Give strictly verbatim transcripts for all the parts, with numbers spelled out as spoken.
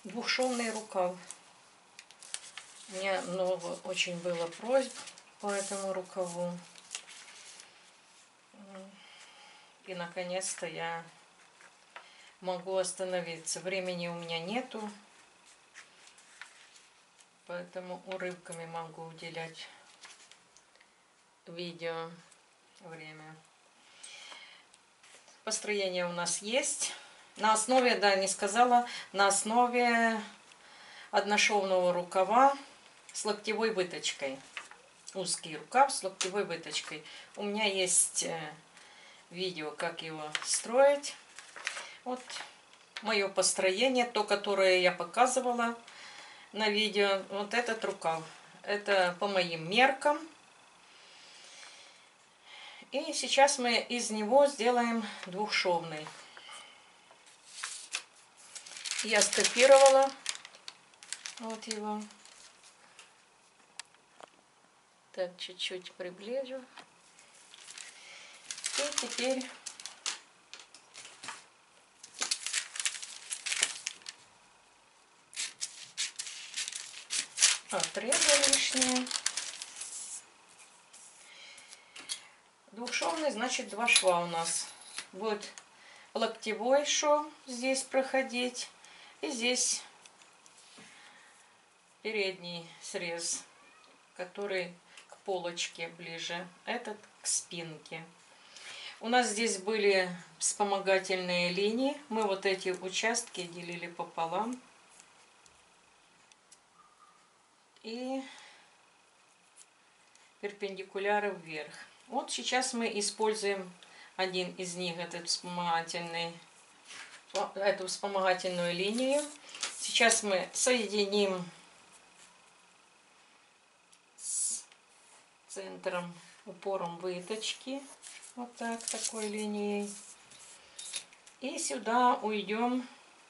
Двухшовный рукав. У меня много очень было просьб по этому рукаву. И наконец-то я могу остановиться. Времени у меня нету, поэтому урывками могу уделять видео время. Построение у нас есть. На основе, да, не сказала, на основе одношовного рукава с локтевой выточкой. Узкий рукав с локтевой выточкой. У меня есть видео, как его строить. Вот мое построение, то, которое я показывала на видео. Вот этот рукав. Это по моим меркам. И сейчас мы из него сделаем двухшовный. Я скопировала вот его. Так, чуть-чуть приближу. И теперь отрежу лишнее. Двухшовный, значит, два шва у нас. Вот локтевой шов здесь проходить. И здесь передний срез, который к полочке ближе. Этот к спинке. У нас здесь были вспомогательные линии. Мы вот эти участки делили пополам. И перпендикуляры вверх. Вот сейчас мы используем один из них, этот вспомогательный, эту вспомогательную линию. Сейчас мы соединим с центром, упором выточки, вот так, такой линией. И сюда уйдем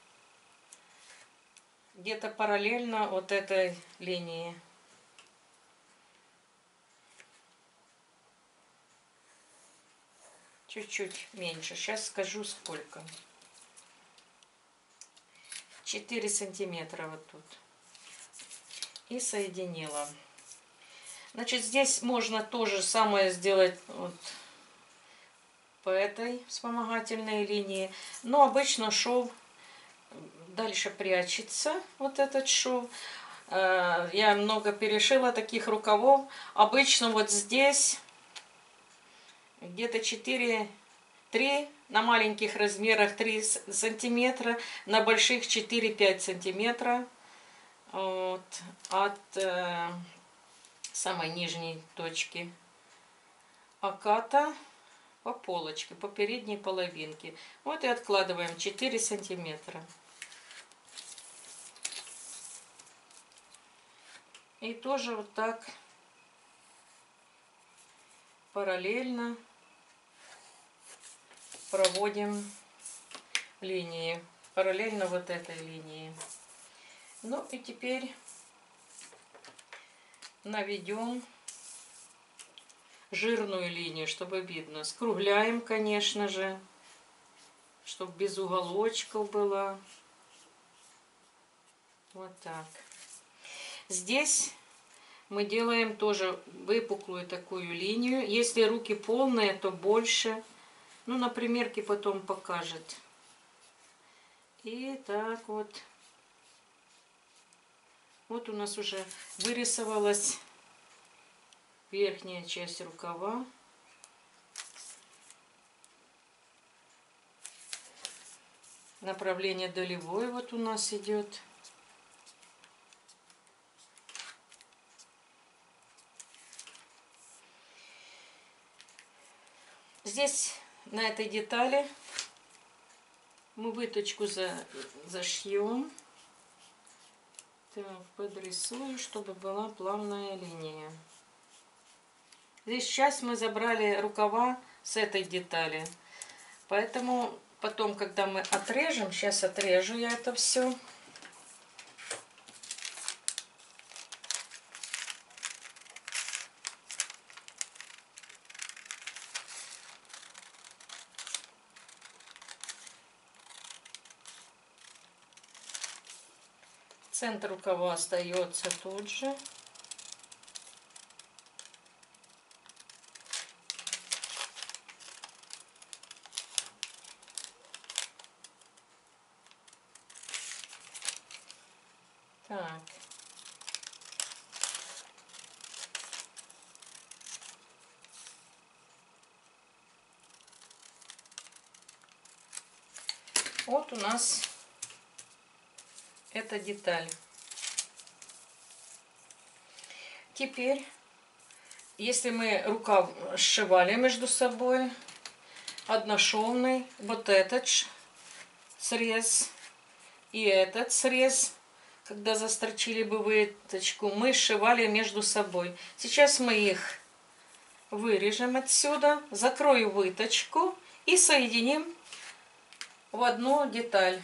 где-то параллельно вот этой линии. Чуть-чуть меньше. Сейчас скажу сколько. четыре сантиметра вот тут. И соединила. Значит, здесь можно то же самое сделать вот по этой вспомогательной линии. Но обычно шов дальше прячется. Вот этот шов. Я много перешила таких рукавов. Обычно вот здесь где-то четыре, три, на маленьких размерах три сантиметра, на больших четыре-пять сантиметров вот, от э, самой нижней точки оката по полочке, по передней половинке. Вот и откладываем четыре сантиметра. И тоже вот так параллельно проводим линии, параллельно вот этой линии. Ну и теперь наведем жирную линию, чтобы видно. Скругляем, конечно же, чтобы без уголочков было. Вот так. Здесь мы делаем тоже выпуклую такую линию. Если руки полные, то больше. Ну, на примерке потом покажет. И так вот. Вот у нас уже вырисовалась верхняя часть рукава. Направление долевое вот у нас идет. Здесь на этой детали мы выточку за, зашьем. Так, подрисую, чтобы была плавная линия. Здесь сейчас мы забрали рукава с этой детали. Поэтому потом, когда мы отрежем, сейчас отрежу я это все. Центр рукава остается тут же. Так. Вот у нас эта деталь. Теперь, если мы рукав сшивали между собой, одношовный, вот этот срез и этот срез, когда застрочили бы выточку, мы сшивали между собой. Сейчас мы их вырежем отсюда, закрою выточку и соединим в одну деталь.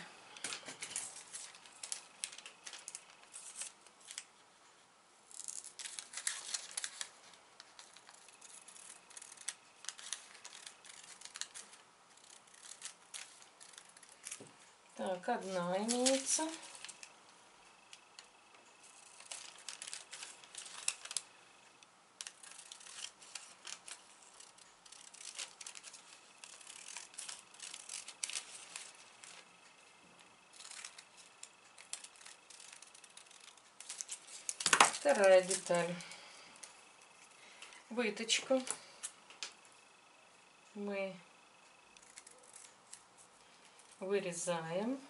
Так, одна имеется. Вторая деталь. Выточку мы вырезаем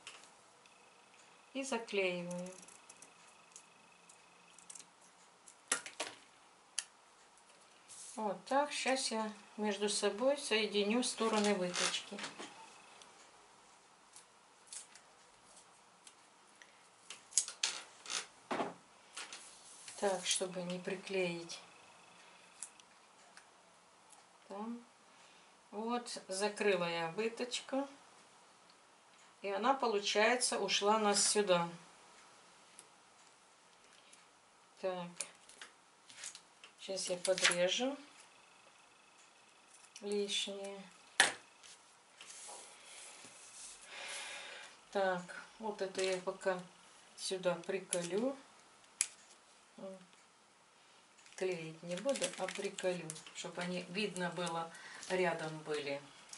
и заклеиваем. Вот так. Сейчас я между собой соединю стороны выточки. Так, чтобы не приклеить. Там. Вот, закрыла я выточку. И она, получается, ушла у нас сюда. Так. Сейчас я подрежу лишнее. Так, вот это я пока сюда приколю. Клеить не буду, а приколю, чтобы они видно было, рядом были.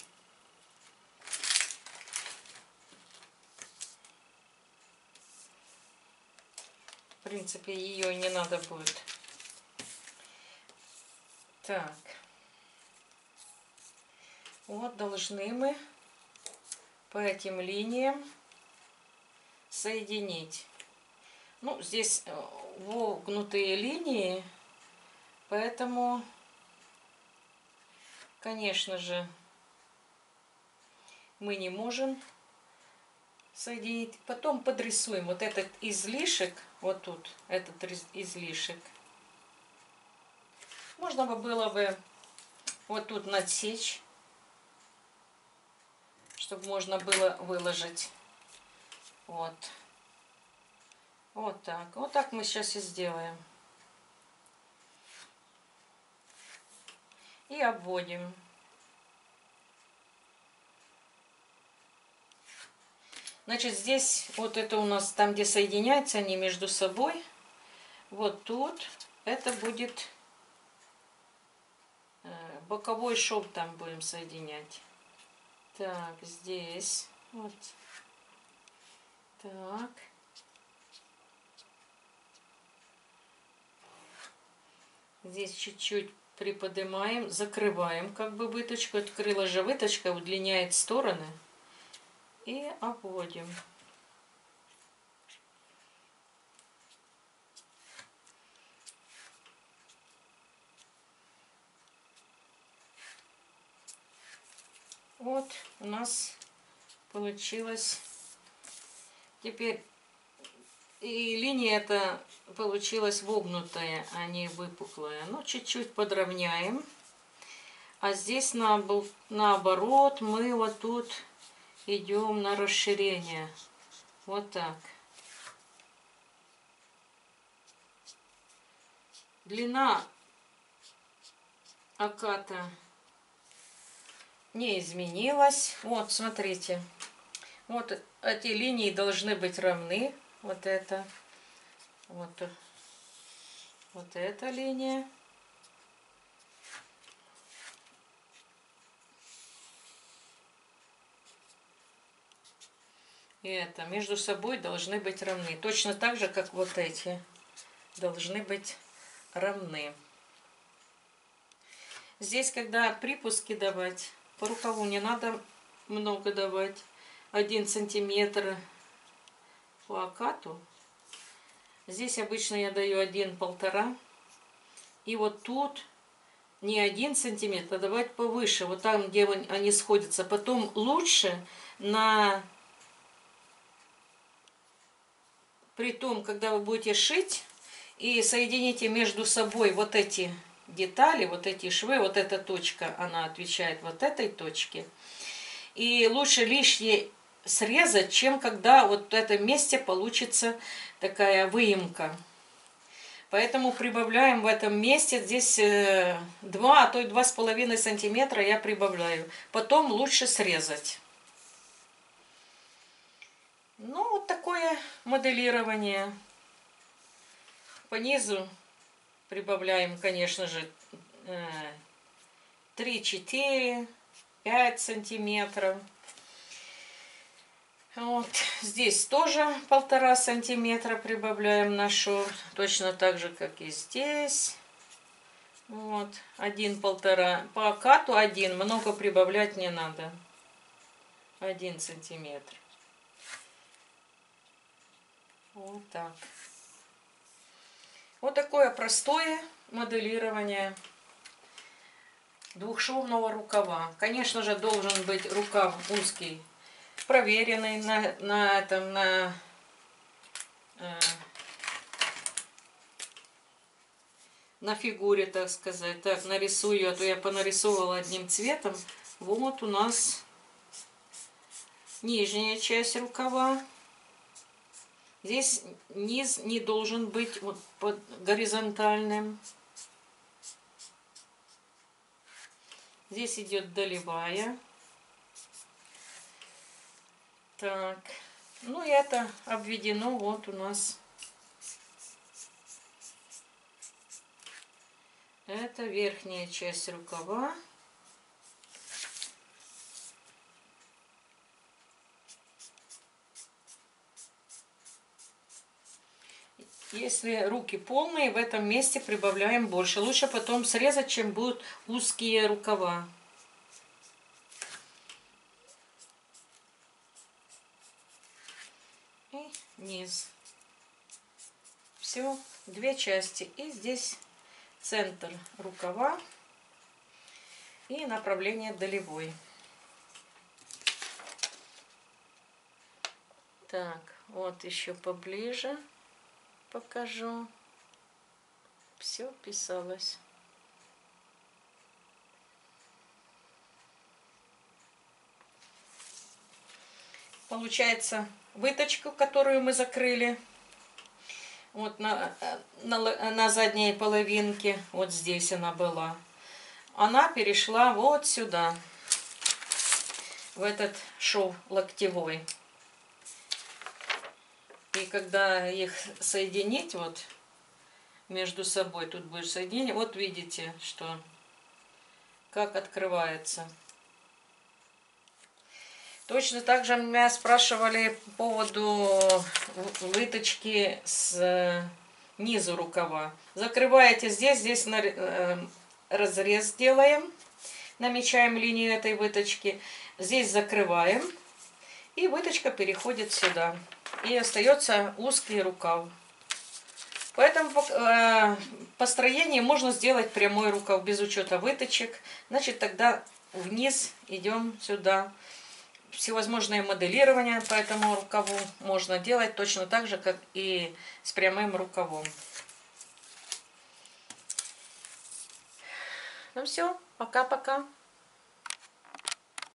В принципе, ее не надо будет. Так. Вот должны мы по этим линиям соединить. Ну, здесь вогнутые линии, поэтому, конечно же, мы не можем соединить. Потом подрисуем вот этот излишек, вот тут, этот излишек. Можно бы было бы вот тут надсечь, чтобы можно было выложить. Вот. Вот так. Вот так мы сейчас и сделаем. И обводим. Значит, здесь вот это у нас там, где соединяются они между собой. Вот тут это будет боковой шов, там будем соединять. Так, здесь. Вот. Так. Здесь чуть-чуть приподнимаем, закрываем как бы выточку. Открыла же выточка, удлиняет стороны. И обводим. Вот у нас получилось. Теперь и линия эта получилась вогнутая, а не выпуклая. Ну, чуть-чуть подровняем. А здесь наоборот мы вот тут идем на расширение. Вот так. Длина оката не изменилась. Вот, смотрите. Вот эти линии должны быть равны. вот это, вот, вот эта линия. И это между собой должны быть равны. Точно так же, как вот эти должны быть равны. Здесь, когда припуски давать, по рукаву не надо много давать. Один сантиметр по окату. Здесь обычно я даю один-полтора. И вот тут не один сантиметр, а давать повыше. Вот там, где они сходятся. Потом лучше на... При том, когда вы будете шить и соедините между собой вот эти детали, вот эти швы, вот эта точка, она отвечает вот этой точке. И лучше лишнее срезать, чем когда вот в этом месте получится такая выемка. Поэтому прибавляем в этом месте, здесь два, а то и два с половиной сантиметра я прибавляю. Потом лучше срезать. Ну, вот такое моделирование. По низу прибавляем, конечно же, три-четыре, пять сантиметров. Вот здесь тоже полтора сантиметра прибавляем на шов. Точно так же, как и здесь. Вот, один-полтора. По окату один, много прибавлять не надо. Один сантиметр. Вот так. Вот такое простое моделирование двухшовного рукава. Конечно же, должен быть рукав узкий, проверенный на, на этом, на, э, на фигуре, так сказать. Так, нарисую, а то я понарисовала одним цветом. Вот у нас нижняя часть рукава. Здесь низ не должен быть вот под горизонтальным. Здесь идет долевая. Так, ну и это обведено вот у нас. Это верхняя часть рукава. Если руки полные, в этом месте прибавляем больше. Лучше потом срезать, чем будут узкие рукава. И низ. Все, две части. И здесь центр рукава и направление долевой. Так, вот еще поближе покажу. Все вписалось. Получается, выточку, которую мы закрыли вот на, на, на задней половинке, вот здесь она была, она перешла вот сюда, в этот шов локтевой. И когда их соединить вот между собой, тут будет соединение, вот видите, что как открывается. Точно так же меня спрашивали по поводу выточки с низу рукава. Закрываете здесь, здесь разрез делаем, намечаем линию этой выточки, здесь закрываем, и выточка переходит сюда. И остается узкий рукав. Поэтому по построению можно сделать прямой рукав без учета выточек. Значит, тогда вниз идем сюда. Всевозможные моделирования по этому рукаву можно делать точно так же, как и с прямым рукавом. Ну все, пока-пока.